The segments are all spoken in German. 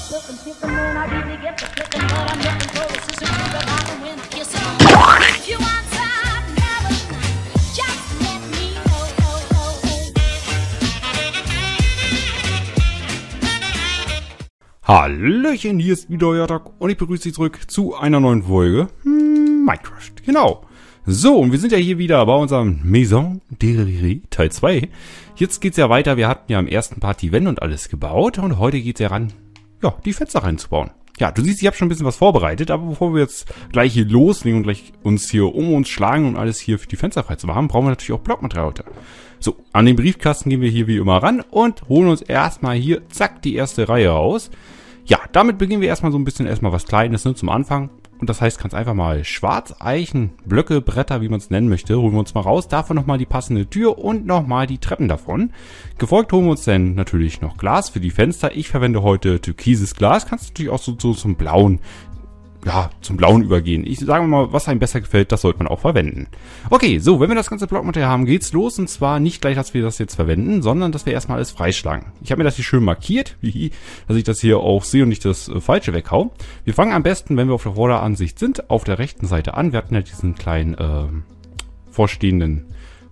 Hallöchen, hier ist wieder euer Doc und ich begrüße Sie zurück zu einer neuen Folge Minecraft. Genau. So, und wir sind ja hier wieder bei unserem Maison de Teil 2. Jetzt geht's ja weiter. Wir hatten ja im ersten Part die Wände und alles gebaut und heute geht's ja ran, ja, die Fenster reinzubauen. Ja, du siehst, ich habe schon ein bisschen was vorbereitet, aber bevor wir jetzt gleich hier loslegen und gleich uns hier um uns schlagen und alles hier für die Fenster frei zu machen, brauchen wir natürlich auch Blockmaterial heute. So, an den Briefkasten gehen wir hier wie immer ran und holen uns erstmal hier, zack, die erste Reihe raus. Ja, damit beginnen wir erstmal so ein bisschen was Kleines, ne, zum Anfang. Und das heißt ganz einfach mal Schwarzeichen, Blöcke, Bretter, wie man es nennen möchte, holen wir uns mal raus. Davon nochmal die passende Tür und nochmal die Treppen davon. Gefolgt holen wir uns dann natürlich noch Glas für die Fenster. Ich verwende heute türkises Glas. Kannst du natürlich auch so zum blauen, ja, zum blauen übergehen. Ich sage mal, was einem besser gefällt, das sollte man auch verwenden. Okay, so, wenn wir das ganze Blockmaterial haben, geht's los. Und zwar nicht gleich, dass wir das jetzt verwenden, sondern dass wir erstmal alles freischlagen. Ich habe mir das hier schön markiert, dass ich das hier auch sehe und nicht das Falsche weghau. Wir fangen am besten, wenn wir auf der Vorderansicht sind, auf der rechten Seite an. Wir hatten ja diesen kleinen vorstehenden,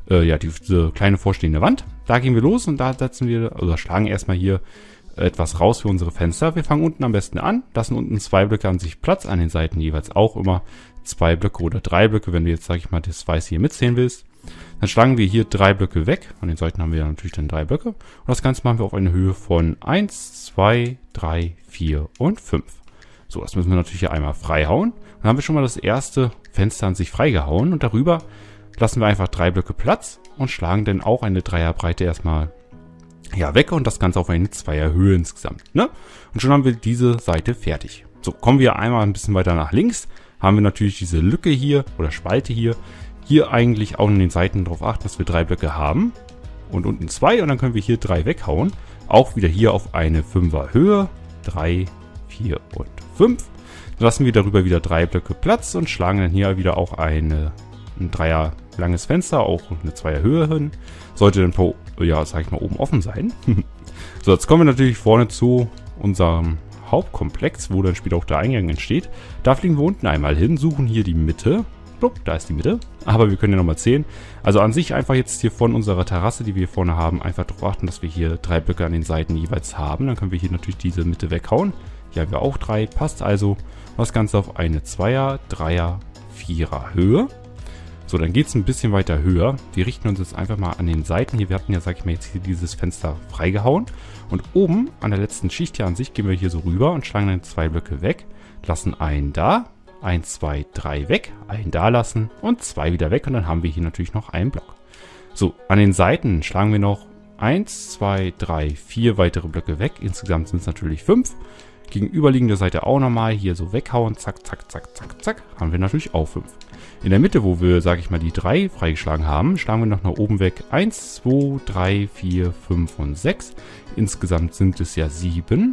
diese kleine vorstehende Wand. Da gehen wir los und da setzen wir, oder schlagen erstmal hier etwas raus für unsere Fenster. Wir fangen unten am besten an, lassen unten 2 Blöcke an sich Platz, an den Seiten jeweils auch immer 2 Blöcke oder 3 Blöcke, wenn du jetzt, sag ich mal, das Weiße hier mitzählen willst. Dann schlagen wir hier 3 Blöcke weg, an den Seiten haben wir natürlich dann 3 Blöcke und das Ganze machen wir auf eine Höhe von 1, 2, 3, 4 und 5. So, das müssen wir natürlich hier einmal freihauen. Dann haben wir schon mal das erste Fenster an sich freigehauen und darüber lassen wir einfach 3 Blöcke Platz und schlagen dann auch eine Dreierbreite erstmal weg und das Ganze auf eine 2er Höhe insgesamt, ne? Und schon haben wir diese Seite fertig. So, kommen wir einmal ein bisschen weiter nach links, haben wir natürlich diese Lücke hier oder Spalte hier. Hier eigentlich auch an den Seiten darauf achten, dass wir 3 Blöcke haben und unten 2 und dann können wir hier 3 weghauen. Auch wieder hier auf eine 5er Höhe, 3, 4 und 5. Dann lassen wir darüber wieder 3 Blöcke Platz und schlagen dann hier wieder auch ein 3er langes Fenster, auch eine 2er Höhe hin. Sollte dann, sag ich mal, oben offen sein. So, jetzt kommen wir natürlich vorne zu unserem Hauptkomplex, wo dann später auch der Eingang entsteht. Da fliegen wir unten einmal hin, suchen hier die Mitte. Da ist die Mitte. Aber wir können ja nochmal zählen. Also an sich einfach jetzt hier von unserer Terrasse, die wir hier vorne haben, einfach darauf achten, dass wir hier 3 Blöcke an den Seiten jeweils haben. Dann können wir hier natürlich diese Mitte weghauen. Hier haben wir auch 3. Passt also das Ganze auf eine 2er, 3er, 4er Höhe. So, dann geht es ein bisschen weiter höher. Wir richten uns jetzt einfach mal an den Seiten hier. Wir hatten ja, sag ich mal, jetzt hier dieses Fenster freigehauen. Und oben an der letzten Schicht hier an sich gehen wir hier so rüber und schlagen dann 2 Blöcke weg. Lassen einen da, 1, 2, 3 weg, einen da lassen und 2 wieder weg. Und dann haben wir hier natürlich noch einen Block. So, an den Seiten schlagen wir noch 1, 2, 3, 4 weitere Blöcke weg. Insgesamt sind es natürlich 5. Gegenüberliegende Seite auch nochmal hier so weghauen. Zack, zack, zack, zack, zack. Haben wir natürlich auch 5. In der Mitte, wo wir, sag ich mal, die 3 freigeschlagen haben, schlagen wir noch nach oben weg. 1, 2, 3, 4, 5 und 6. Insgesamt sind es ja 7.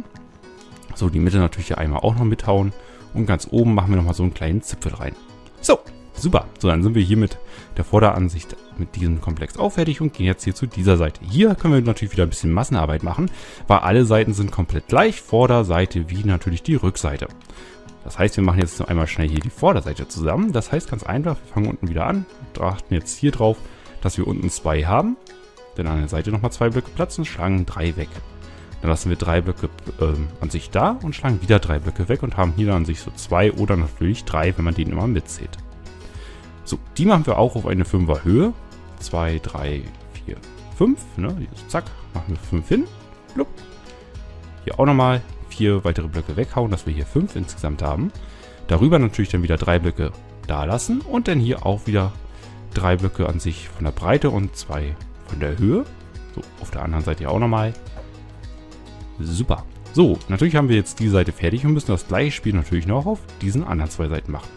So, die Mitte natürlich hier einmal auch noch mithauen. Und ganz oben machen wir nochmal so einen kleinen Zipfel rein. So, super. So, dann sind wir hier mit der Vorderansicht mit diesem Komplex auch fertig und gehen jetzt hier zu dieser Seite. Hier können wir natürlich wieder ein bisschen Massenarbeit machen, weil alle Seiten sind komplett gleich. Vorderseite wie natürlich die Rückseite. Das heißt, wir machen jetzt noch einmal schnell hier die Vorderseite zusammen. Das heißt ganz einfach, wir fangen unten wieder an und achten jetzt hier drauf, dass wir unten 2 haben. Dann an der Seite nochmal 2 Blöcke Platz und schlagen 3 weg. Dann lassen wir 3 Blöcke an sich da und schlagen wieder 3 Blöcke weg und haben hier dann an sich so 2 oder natürlich 3, wenn man den immer mitzählt. So, die machen wir auch auf eine 5er Höhe. 2, 3, 4, 5. Ne? Zack, machen wir 5 hin. Blub. Hier auch nochmal 4 weitere Blöcke weghauen, dass wir hier 5 insgesamt haben. Darüber natürlich dann wieder 3 Blöcke da lassen und dann hier auch wieder 3 Blöcke an sich von der Breite und 2 von der Höhe. So, auf der anderen Seite auch nochmal. Super. So, natürlich haben wir jetzt die Seite fertig und müssen das gleiche Spiel natürlich noch auf diesen anderen 2 Seiten machen.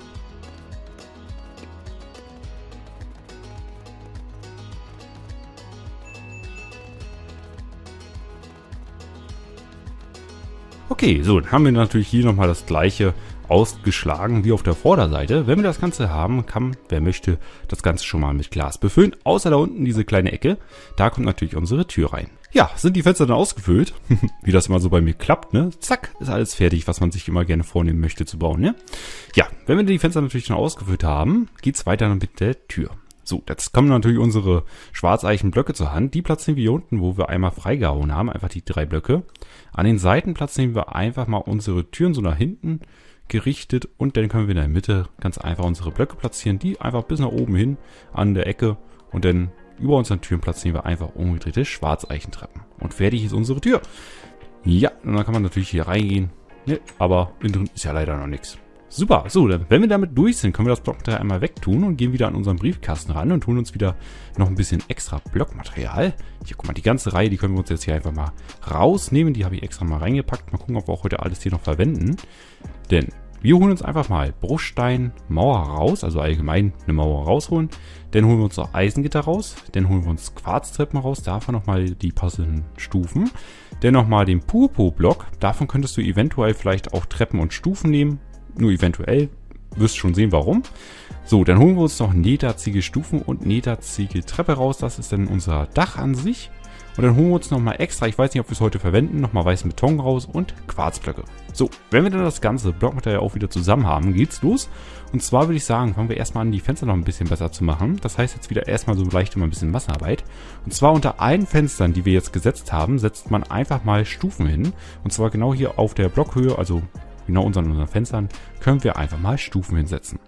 Okay, so, dann haben wir natürlich hier nochmal das gleiche ausgeschlagen wie auf der Vorderseite. Wenn wir das Ganze haben, kann, wer möchte, das Ganze schon mal mit Glas befüllen. Außer da unten diese kleine Ecke, da kommt natürlich unsere Tür rein. Ja, sind die Fenster dann ausgefüllt, wie das immer so bei mir klappt, ne? Zack, ist alles fertig, was man sich immer gerne vornehmen möchte zu bauen, ne? Ja, wenn wir die Fenster natürlich schon ausgefüllt haben, geht's weiter mit der Tür. So, jetzt kommen natürlich unsere Schwarzeichen-Blöcke zur Hand. Die platzieren wir hier unten, wo wir einmal freigehauen haben, einfach die 3 Blöcke. An den Seiten platzieren wir einfach mal unsere Türen so nach hinten gerichtet und dann können wir in der Mitte ganz einfach unsere Blöcke platzieren, die einfach bis nach oben hin an der Ecke und dann über unseren Türen platzieren wir einfach umgedrehte Schwarzeichentreppen. Und fertig ist unsere Tür. Ja, und dann kann man natürlich hier reingehen, ne, aber innen drin ist ja leider noch nichts. Super, so, dann, wenn wir damit durch sind, können wir das Blockmaterial einmal wegtun und gehen wieder an unseren Briefkasten ran und tun uns wieder noch ein bisschen extra Blockmaterial. Hier, guck mal, die ganze Reihe, die können wir uns jetzt hier einfach mal rausnehmen. Die habe ich extra mal reingepackt. Mal gucken, ob wir auch heute alles hier noch verwenden. Denn wir holen uns einfach mal Bruchsteinmauer raus, also allgemein eine Mauer rausholen. Dann holen wir uns noch Eisengitter raus. Dann holen wir uns Quarztreppen raus. Davon nochmal die passenden Stufen. Dann nochmal den Purpurblock. Davon könntest du eventuell vielleicht auch Treppen und Stufen nehmen. Nur eventuell, wirst schon sehen, warum. So, dann holen wir uns noch Netherziegel Stufen und Netherziegel Treppe raus. Das ist dann unser Dach an sich. Und dann holen wir uns nochmal extra, ich weiß nicht, ob wir es heute verwenden, nochmal weißen Beton raus und Quarzblöcke. So, wenn wir dann das ganze Blockmaterial auch wieder zusammen haben, geht's los. Und zwar würde ich sagen, fangen wir erstmal an, die Fenster noch ein bisschen besser zu machen. Das heißt jetzt wieder erstmal so leicht immer ein bisschen Massenarbeit. Und zwar unter allen Fenstern, die wir jetzt gesetzt haben, setzt man einfach mal Stufen hin. Und zwar genau hier auf der Blockhöhe, also genau unter unseren Fenstern, können wir einfach mal Stufen hinsetzen.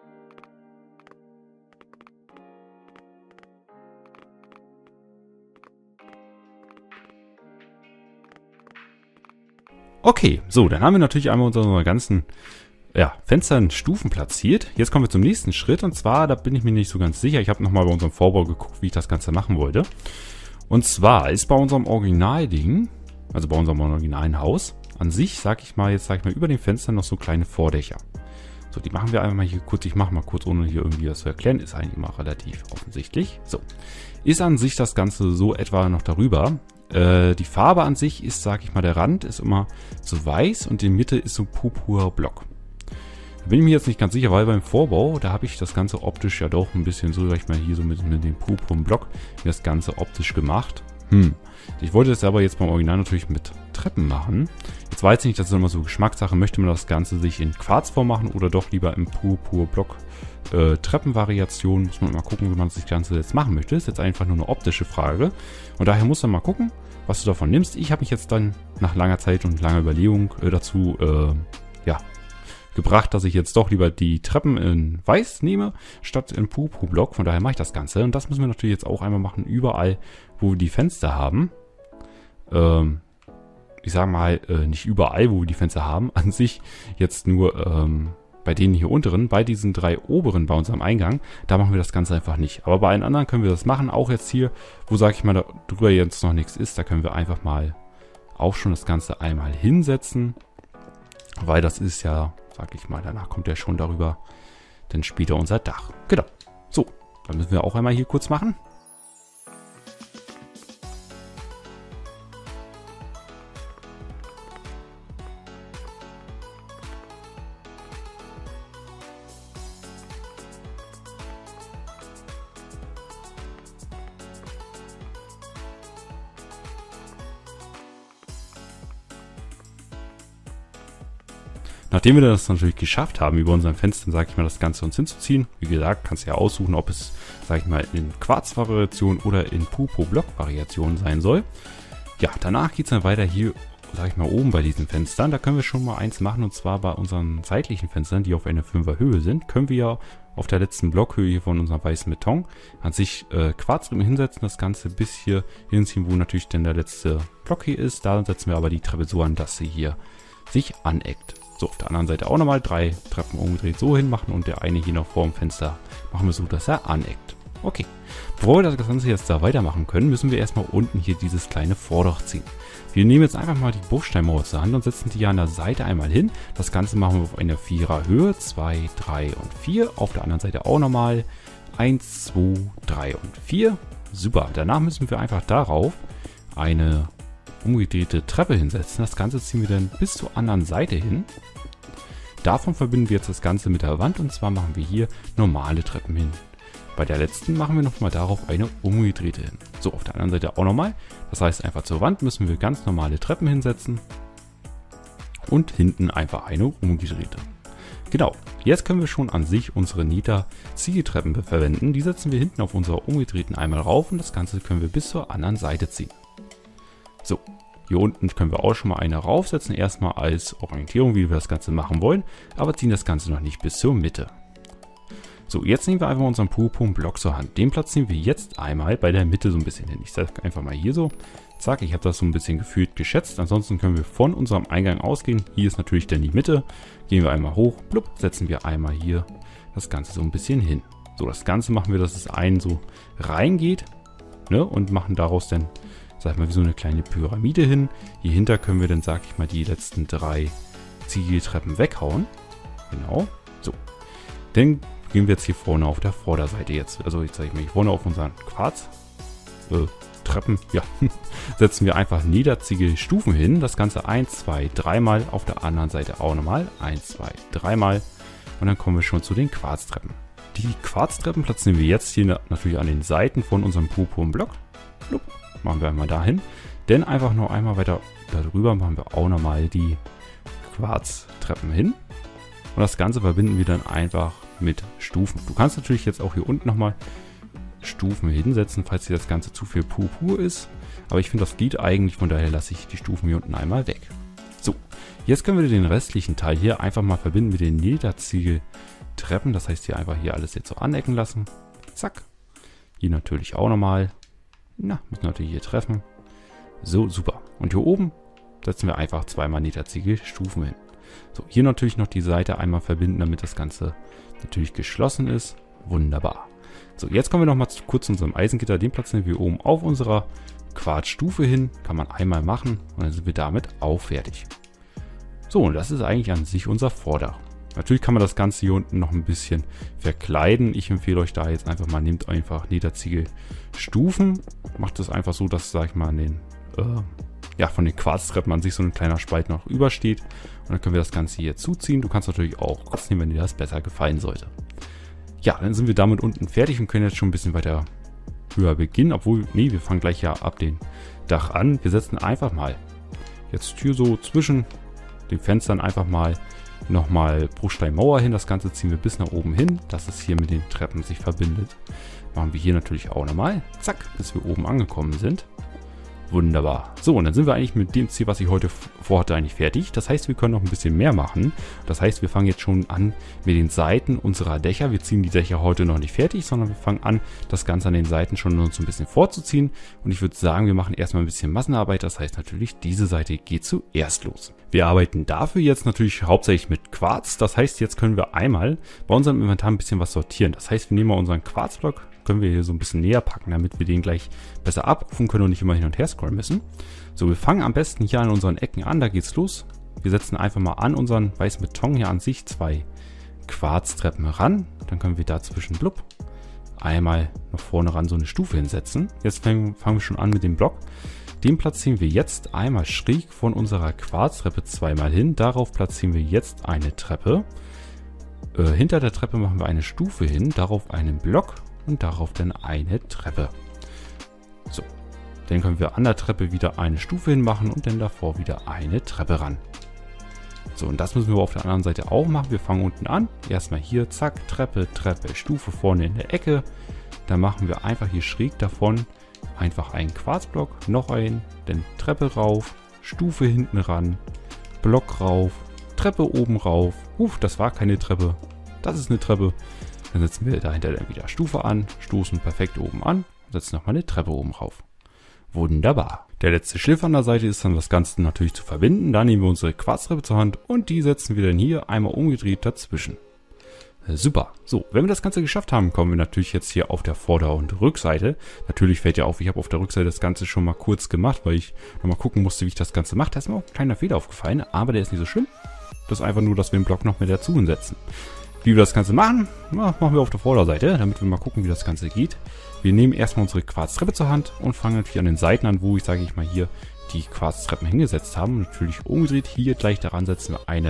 Okay, so, dann haben wir natürlich einmal unsere ganzen Fenstern Stufen platziert. Jetzt kommen wir zum nächsten Schritt und zwar, da bin ich mir nicht so ganz sicher. Ich habe nochmal bei unserem Vorbau geguckt, wie ich das Ganze machen wollte. Und zwar ist bei unserem Originalding, also bei unserem originalen Haus, an sich, sag ich mal, über den Fenstern noch so kleine Vordächer. So, die machen wir einfach mal hier kurz. Ich mache mal kurz, ohne hier irgendwie was zu erklären. Ist eigentlich immer relativ offensichtlich. So, ist an sich das Ganze so etwa noch darüber. Die Farbe an sich ist, sag ich mal, der Rand ist immer so weiß und die Mitte ist so Purpurblock. Da bin ich mir jetzt nicht ganz sicher, weil beim Vorbau, da habe ich das Ganze optisch ja doch ein bisschen so, sag ich mal, hier so mit dem Purpurblock das Ganze optisch gemacht. Ich wollte das aber jetzt beim Original natürlich mit Treppen machen. Jetzt weiß ich nicht, das ist immer so Geschmackssache. Möchte man das Ganze sich in Quarzform machen oder doch lieber im Purpurblock Treppenvariation? Muss man mal gucken, wie man das Ganze jetzt machen möchte. Ist jetzt einfach nur eine optische Frage. Und daher muss man mal gucken, was du davon nimmst. Ich habe mich jetzt dann nach langer Zeit und langer Überlegung dazu gebracht, dass ich jetzt doch lieber die Treppen in Weiß nehme, statt im Purpurblock. Von daher mache ich das Ganze. Und das müssen wir natürlich jetzt auch einmal machen, überall, wo wir die Fenster haben. Ich sage mal, nicht überall, wo wir die Fenster haben. An sich jetzt nur bei denen hier unteren, bei diesen 3 oberen bei unserem Eingang, da machen wir das Ganze einfach nicht. Aber bei allen anderen können wir das machen. Auch jetzt hier, wo, sage ich mal, da drüber jetzt noch nichts ist, da können wir einfach mal auch schon das Ganze einmal hinsetzen. Weil das ist ja, sag ich mal, danach kommt ja schon darüber dann später unser Dach. Genau. So, dann müssen wir auch einmal hier kurz machen. Nachdem wir das natürlich geschafft haben, über unseren Fenstern, sage ich mal, das Ganze uns hinzuziehen, wie gesagt, kannst du ja aussuchen, ob es, sage ich mal, in Quarz-Variation oder in Purpur-Block-Variation sein soll. Ja, danach geht es dann weiter hier, sage ich mal, oben bei diesen Fenstern. Da können wir schon mal eins machen, und zwar bei unseren seitlichen Fenstern, die auf einer 5er Höhe sind, können wir ja auf der letzten Blockhöhe hier von unserem weißen Beton an sich Quarzriemen hinsetzen, das Ganze bis hier hinziehen, wo natürlich dann der letzte Block hier ist. Da setzen wir aber die Treppe so an, dass sie hier sich aneckt. So, auf der anderen Seite auch nochmal 3 Treppen umgedreht so hinmachen und der eine hier noch vor dem Fenster machen wir so, dass er aneckt. Okay, bevor wir das Ganze jetzt da weitermachen können, müssen wir erstmal unten hier dieses kleine Vordach ziehen. Wir nehmen jetzt einfach mal die Bruchsteinmauer zur Hand und setzen die hier an der Seite einmal hin. Das Ganze machen wir auf einer 4er Höhe, 2, 3 und 4. Auf der anderen Seite auch nochmal 1, 2, 3 und 4. Super, danach müssen wir einfach darauf eine umgedrehte Treppe hinsetzen. Das Ganze ziehen wir dann bis zur anderen Seite hin. Davon verbinden wir jetzt das Ganze mit der Wand und zwar machen wir hier normale Treppen hin. Bei der letzten machen wir nochmal darauf eine umgedrehte hin. So, auf der anderen Seite auch nochmal. Das heißt, einfach zur Wand müssen wir ganz normale Treppen hinsetzen und hinten einfach eine umgedrehte. Genau, jetzt können wir schon an sich unsere Niter-Ziegeltreppen verwenden. Die setzen wir hinten auf unserer umgedrehten einmal rauf und das Ganze können wir bis zur anderen Seite ziehen. So, hier unten können wir auch schon mal eine raufsetzen, erstmal als Orientierung, wie wir das Ganze machen wollen, aber ziehen das Ganze noch nicht bis zur Mitte. So, jetzt nehmen wir einfach unseren Purpurn-Block zur Hand. Den platzieren wir jetzt einmal bei der Mitte so ein bisschen hin. Ich sage einfach mal hier so. Zack, ich habe das so ein bisschen gefühlt geschätzt. Ansonsten können wir von unserem Eingang ausgehen. Hier ist natürlich dann die Mitte. Gehen wir einmal hoch, blub, setzen wir einmal hier das Ganze so ein bisschen hin. So, das Ganze machen wir, dass es einen so reingeht, ne, und machen daraus dann, sag ich mal, wie so eine kleine Pyramide hin. Hier hinter können wir dann, sag ich mal, die letzten 3 Ziegeltreppen weghauen. Genau, so. Dann gehen wir jetzt hier vorne auf der Vorderseite jetzt, also jetzt sage ich mal hier vorne auf unseren Quarz, Treppen, ja, setzen wir einfach Niederziegelstufen hin. Das Ganze 1, 2, 3 Mal, auf der anderen Seite auch nochmal 1, 2, 3 Mal und dann kommen wir schon zu den Quarztreppen. Die Quarztreppen platzieren wir jetzt hier natürlich an den Seiten von unserem Purpurn-Block. Machen wir einmal dahin, denn einfach noch einmal weiter darüber machen wir auch nochmal die Quarztreppen hin und das Ganze verbinden wir dann einfach mit Stufen. Du kannst natürlich jetzt auch hier unten nochmal Stufen hinsetzen, falls dir das Ganze zu viel Purpur ist. Aber ich finde, das geht eigentlich, von daher lasse ich die Stufen hier unten einmal weg. So, jetzt können wir den restlichen Teil hier einfach mal verbinden mit den Niederziegeltreppen. Das heißt, hier einfach hier alles jetzt so anecken lassen. Zack. Hier natürlich auch nochmal. Na, müssen natürlich hier treffen. So, super. Und hier oben setzen wir einfach 2 Niederziegelstufen hin. So, hier natürlich noch die Seite einmal verbinden, damit das Ganze natürlich geschlossen ist. Wunderbar. So, jetzt kommen wir noch mal kurz zu unserem Eisengitter. Den platzieren wir oben auf unserer Quarzstufe hin. Kann man einmal machen und dann sind wir damit auch fertig. So, und das ist eigentlich an sich unser Vordach. Natürlich kann man das Ganze hier unten noch ein bisschen verkleiden. Ich empfehle euch da jetzt einfach mal, nehmt einfach Niederziegelstufen. Macht es einfach so, dass, sag ich mal, an den, von den Quarztreppen an sich so ein kleiner Spalt noch übersteht. Und dann können wir das Ganze hier zuziehen. Du kannst natürlich auch Kopf nehmen, wenn dir das besser gefallen sollte. Ja, dann sind wir damit unten fertig und können jetzt schon ein bisschen weiter höher beginnen. Obwohl, nee, wir fangen gleich ja ab dem Dach an. Wir setzen einfach mal jetzt hier so zwischen den Fenstern einfach mal nochmal Bruchsteinmauer hin. Das Ganze ziehen wir bis nach oben hin, dass es hier mit den Treppen sich verbindet. Machen wir hier natürlich auch nochmal. Zack, bis wir oben angekommen sind. Wunderbar. So, und dann sind wir eigentlich mit dem Ziel, was ich heute vorhatte, eigentlich fertig. Das heißt, wir können noch ein bisschen mehr machen. Das heißt, wir fangen jetzt schon an mit den Seiten unserer Dächer. Wir ziehen die Dächer heute noch nicht fertig, sondern wir fangen an, das Ganze an den Seiten schon uns ein bisschen vorzuziehen. Und ich würde sagen, wir machen erstmal ein bisschen Massenarbeit. Das heißt natürlich, diese Seite geht zuerst los. Wir arbeiten dafür jetzt natürlich hauptsächlich mit Quarz. Das heißt, jetzt können wir einmal bei unserem Inventar ein bisschen was sortieren. Das heißt, wir nehmen mal unseren Quarzblock, können wir hier so ein bisschen näher packen, damit wir den gleich besser abrufen können und nicht immer hin und her scrollen müssen. So, wir fangen am besten hier an unseren Ecken an, da geht's los. Wir setzen einfach mal an unseren weißen Beton hier an sich 2 Quarztreppen ran. Dann können wir dazwischen blub einmal nach vorne ran so eine Stufe hinsetzen. Jetzt fangen wir schon an mit dem Block. Den platzieren wir jetzt einmal schräg von unserer Quarztreppe 2-mal hin. Darauf platzieren wir jetzt eine Treppe. Hinter der Treppe machen wir eine Stufe hin, darauf einen Block und darauf dann eine Treppe. So, dann können wir an der Treppe wieder eine Stufe hin machen und dann davor wieder eine Treppe ran. So, und das müssen wir auf der anderen Seite auch machen. Wir fangen unten an, erstmal hier, zack, Treppe, Treppe, Stufe vorne in der Ecke. Dann machen wir einfach hier schräg davon einfach einen Quarzblock, noch einen, dann Treppe rauf, Stufe hinten ran, Block rauf, Treppe oben rauf. Das war keine Treppe, das ist eine Treppe. Dann setzen wir dahinter dann wieder Stufe an, stoßen perfekt oben an und setzen nochmal eine Treppe oben rauf. Wunderbar. Der letzte Schliff an der Seite ist dann das Ganze natürlich zu verbinden. Da nehmen wir unsere Quarztreppe zur Hand und die setzen wir dann hier einmal umgedreht dazwischen. Super. So, wenn wir das Ganze geschafft haben, kommen wir natürlich jetzt hier auf der Vorder- und Rückseite. Natürlich fällt ja auf, ich habe auf der Rückseite das Ganze schon mal kurz gemacht, weil ich nochmal gucken musste, wie ich das Ganze mache. Da ist mir auch ein kleiner Fehler aufgefallen, aber der ist nicht so schlimm. Das ist einfach nur, dass wir den Block noch mit dazu hinsetzen. Wie wir das Ganze machen, machen wir auf der Vorderseite, damit wir mal gucken, wie das Ganze geht. Wir nehmen erstmal unsere Quarztreppe zur Hand und fangen natürlich an den Seiten an, wo ich, sage ich mal, hier die Quarztreppen hingesetzt haben. Natürlich umgedreht, hier gleich daran setzen wir eine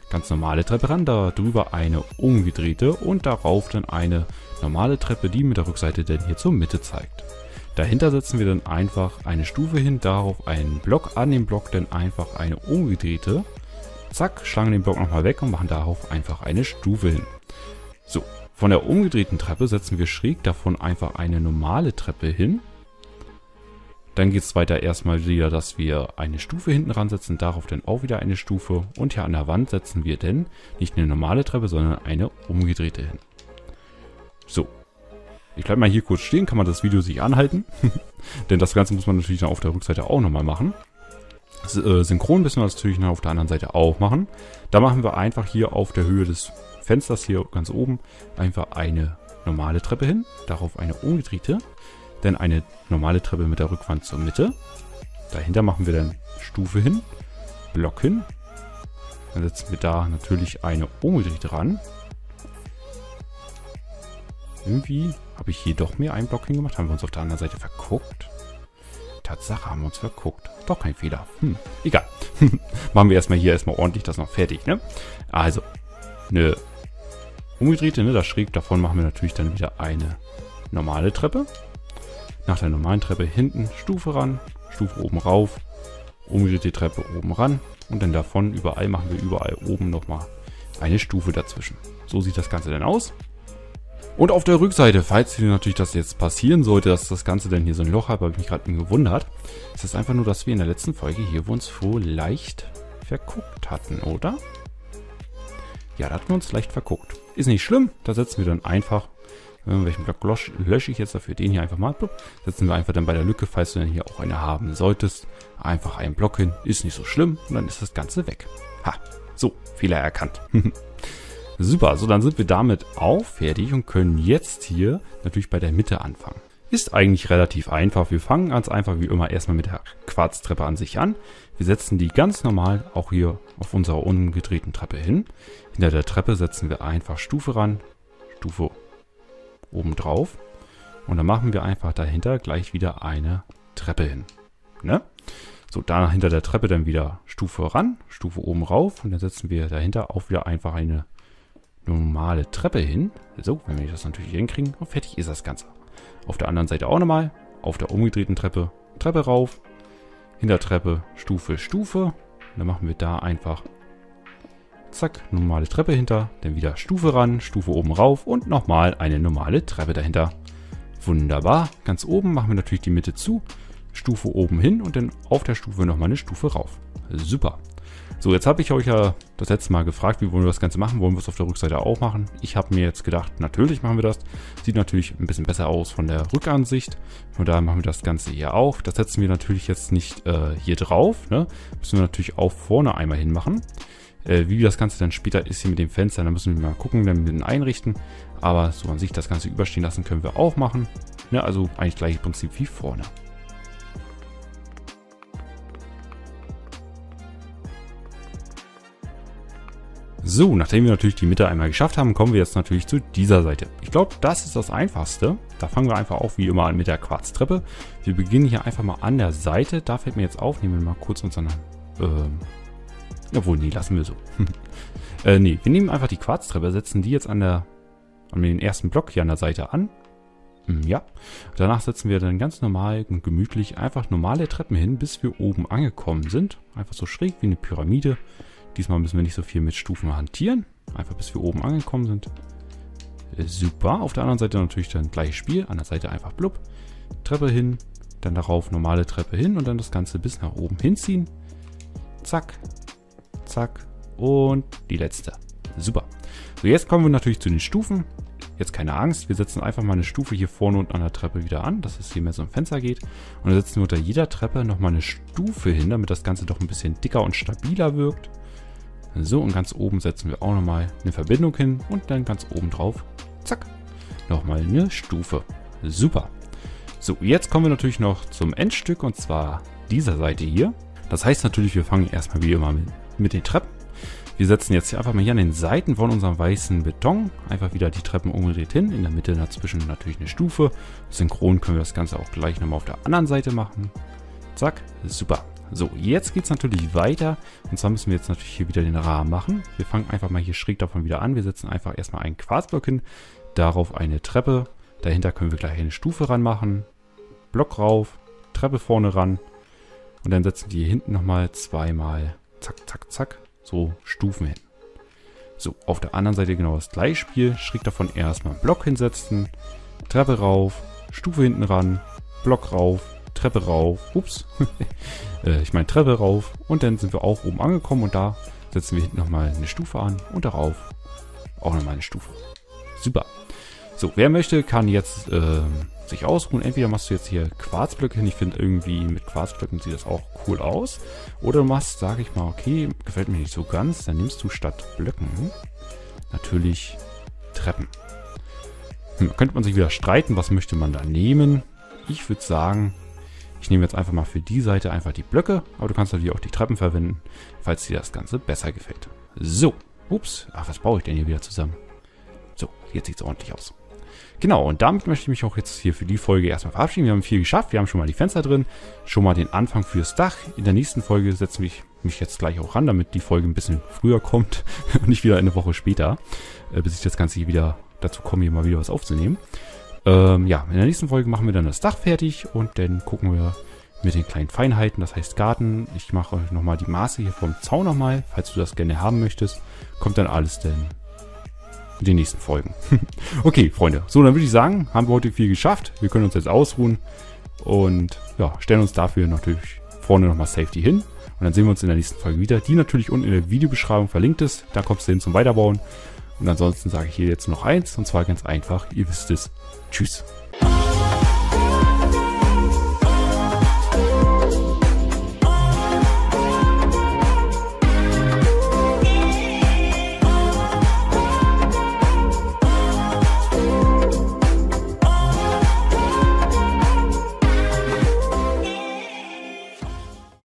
ganz normale Treppe ran, da drüber eine umgedrehte und darauf dann eine normale Treppe, die mit der Rückseite dann hier zur Mitte zeigt. Dahinter setzen wir dann einfach eine Stufe hin, darauf einen Block, an dem Block dann einfach eine umgedrehte. Zack, schlagen den Block nochmal weg und machen darauf einfach eine Stufe hin. So, von der umgedrehten Treppe setzen wir schräg davon einfach eine normale Treppe hin. Dann geht es weiter erstmal wieder, dass wir eine Stufe hinten ransetzen, darauf dann auch wieder eine Stufe. Und hier an der Wand setzen wir dann nicht eine normale Treppe, sondern eine umgedrehte hin. So, ich bleibe mal hier kurz stehen, kann man das Video sich anhalten. Denn das Ganze muss man natürlich dann auf der Rückseite auch nochmal machen. Synchron müssen wir das natürlich noch auf der anderen Seite auch machen. Da machen wir einfach hier auf der Höhe des Fensters, hier ganz oben, einfach eine normale Treppe hin, darauf eine umgedrehte. Dann eine normale Treppe mit der Rückwand zur Mitte. Dahinter machen wir dann Stufe hin, Block hin. Dann setzen wir da natürlich eine umgedrehte ran. Irgendwie habe ich hier doch mehr einen Block hingemacht. Haben wir uns auf der anderen Seite verguckt? Tatsache, haben wir uns verguckt. Doch kein Fehler. Egal. Machen wir erstmal hier ordentlich das noch fertig, ne? Also, eine umgedrehte, ne? Da schräg davon machen wir natürlich dann wieder eine normale Treppe. Nach der normalen Treppe hinten Stufe ran, Stufe oben rauf, umgedrehte Treppe oben ran und dann davon überall machen wir überall oben nochmal eine Stufe dazwischen. So sieht das Ganze dann aus. Und auf der Rückseite, falls hier natürlich das jetzt passieren sollte, dass das Ganze dann hier so ein Loch hat, habe ich mich gerade gewundert, ist das einfach nur, dass wir in der letzten Folge hier uns vielleicht verguckt hatten, oder? Ja, da hatten wir uns leicht verguckt. Ist nicht schlimm, da setzen wir dann einfach, welchen Block lösche ich jetzt dafür? Den hier einfach mal. Setzen wir einfach dann bei der Lücke, falls du dann hier auch eine haben solltest. Einfach einen Block hin, ist nicht so schlimm und dann ist das Ganze weg. Ha, so, Fehler erkannt. Super, so dann sind wir damit auch fertig und können jetzt hier natürlich bei der Mitte anfangen. Ist eigentlich relativ einfach. Wir fangen ganz einfach wie immer erstmal mit der Quarztreppe an sich an. Wir setzen die ganz normal auch hier auf unserer umgedrehten Treppe hin. Hinter der Treppe setzen wir einfach Stufe ran, Stufe oben drauf und dann machen wir einfach dahinter gleich wieder eine Treppe hin. Ne? So, da hinter der Treppe dann wieder Stufe ran, Stufe oben rauf und dann setzen wir dahinter auch wieder einfach eine normale Treppe hin. So, wenn wir das natürlich hinkriegen und fertig ist das Ganze. Auf der anderen Seite auch nochmal, auf der umgedrehten Treppe, Treppe rauf, hinter Treppe, Stufe, Stufe. Und dann machen wir da einfach zack, normale Treppe hinter, dann wieder Stufe ran, Stufe oben rauf und nochmal eine normale Treppe dahinter. Wunderbar. Ganz oben machen wir natürlich die Mitte zu, Stufe oben hin und dann auf der Stufe nochmal eine Stufe rauf. Super. So, jetzt habe ich euch ja das letzte Mal gefragt, wie wollen wir das Ganze machen? Wollen wir es auf der Rückseite auch machen? Ich habe mir jetzt gedacht, natürlich machen wir das. Sieht natürlich ein bisschen besser aus von der Rückansicht. Von daher machen wir das Ganze hier auch. Das setzen wir natürlich jetzt nicht hier drauf. Ne? Müssen wir natürlich auch vorne einmal hinmachen. Wie das Ganze dann später ist hier mit dem Fenster, da müssen wir mal gucken, dann mit dem einrichten. Aber so an sich das Ganze überstehen lassen können wir auch machen. Ne? Also eigentlich gleiches Prinzip wie vorne. So, nachdem wir natürlich die Mitte einmal geschafft haben, kommen wir jetzt natürlich zu dieser Seite. Ich glaube, das ist das Einfachste. Da fangen wir einfach auch wie immer an mit der Quarztreppe. Wir beginnen hier einfach mal an der Seite. Da fällt mir jetzt auf, nehmen wir mal kurz unseren... Obwohl, nee, lassen wir so. Nee, wir nehmen einfach die Quarztreppe, setzen die jetzt an den ersten Block hier an der Seite an. Ja. Danach setzen wir dann ganz normal und gemütlich einfach normale Treppen hin, bis wir oben angekommen sind. Einfach so schräg wie eine Pyramide. Diesmal müssen wir nicht so viel mit Stufen hantieren. Einfach bis wir oben angekommen sind. Super. Auf der anderen Seite natürlich dann gleiches Spiel. An der Seite einfach blub. Treppe hin. Dann darauf normale Treppe hin. Und dann das Ganze bis nach oben hinziehen. Zack. Zack. Und die letzte. Super. So, jetzt kommen wir natürlich zu den Stufen. Jetzt keine Angst. Wir setzen einfach mal eine Stufe hier vorne und an der Treppe wieder an, dass es hier mehr so ein Fenster geht. Und dann setzen wir unter jeder Treppe nochmal eine Stufe hin, damit das Ganze doch ein bisschen dicker und stabiler wirkt. So, und ganz oben setzen wir auch nochmal eine Verbindung hin und dann ganz oben drauf, zack, nochmal eine Stufe. Super. So, jetzt kommen wir natürlich noch zum Endstück und zwar dieser Seite hier. Das heißt natürlich, wir fangen erstmal wie immer mit den Treppen. Wir setzen jetzt hier einfach mal hier an den Seiten von unserem weißen Beton einfach wieder die Treppen umgedreht hin. In der Mitte dazwischen natürlich eine Stufe. Synchron können wir das Ganze auch gleich nochmal auf der anderen Seite machen. Zack, super. So, jetzt geht es natürlich weiter. Und zwar müssen wir jetzt natürlich hier wieder den Rahmen machen. Wir fangen einfach mal hier schräg davon wieder an. Wir setzen einfach erstmal einen Quarzblock hin, darauf eine Treppe. Dahinter können wir gleich eine Stufe ranmachen. Block rauf, Treppe vorne ran. Und dann setzen wir hier hinten nochmal zweimal zack, zack, zack, so Stufen hin. So, auf der anderen Seite genau das gleiche Spiel. Schräg davon erstmal einen Block hinsetzen, Treppe rauf, Stufe hinten ran, Block rauf, Treppe rauf, ups, ich meine Treppe rauf. Und dann sind wir auch oben angekommen und da setzen wir hinten nochmal eine Stufe an und darauf auch nochmal eine Stufe. Super. So, wer möchte, kann jetzt sich ausruhen. Entweder machst du jetzt hier Quarzblöcke hin. Ich finde irgendwie mit Quarzblöcken sieht das auch cool aus. Oder du machst, sage ich mal, okay, gefällt mir nicht so ganz. Dann nimmst du statt Blöcken natürlich Treppen. Könnte man sich wieder streiten, was möchte man da nehmen. Ich würde sagen, ich nehme jetzt einfach mal für die Seite einfach die Blöcke. Aber du kannst natürlich auch die Treppen verwenden, falls dir das Ganze besser gefällt. So, ups, ach, was baue ich denn hier wieder zusammen? So, jetzt sieht es ordentlich aus. Genau, und damit möchte ich mich auch jetzt hier für die Folge erstmal verabschieden. Wir haben viel geschafft, wir haben schon mal die Fenster drin, schon mal den Anfang fürs Dach. In der nächsten Folge setze ich mich jetzt gleich auch ran, damit die Folge ein bisschen früher kommt und nicht wieder eine Woche später, bis ich das Ganze hier wieder dazu komme, hier mal wieder was aufzunehmen. Ja, in der nächsten Folge machen wir dann das Dach fertig und dann gucken wir mit den kleinen Feinheiten, das heißt Garten. Ich mache euch nochmal die Maße hier vom Zaun nochmal, falls du das gerne haben möchtest. Kommt dann alles dann in den nächsten Folgen. Okay, Freunde. So, dann würde ich sagen, haben wir heute viel geschafft. Wir können uns jetzt ausruhen und ja, stellen uns dafür natürlich vorne nochmal Safety hin. Und dann sehen wir uns in der nächsten Folge wieder, die natürlich unten in der Videobeschreibung verlinkt ist. Da kommst du hin zum Weiterbauen. Und ansonsten sage ich hier jetzt noch eins, und zwar ganz einfach, ihr wisst es. Tschüss.